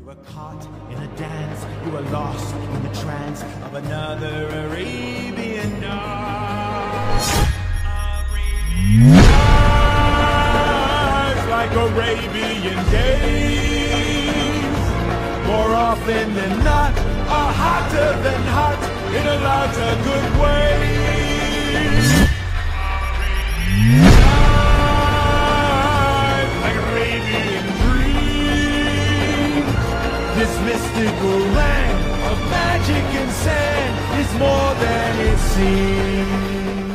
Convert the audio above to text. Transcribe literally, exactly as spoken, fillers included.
were caught in a dance, you were lost in the trance of another Arabian night. Nights like Arabian days, more often than not, are hotter than hot in a lot of good ways. Nights like Arabian dreams, this mystical land of magic and sand is more than it seems.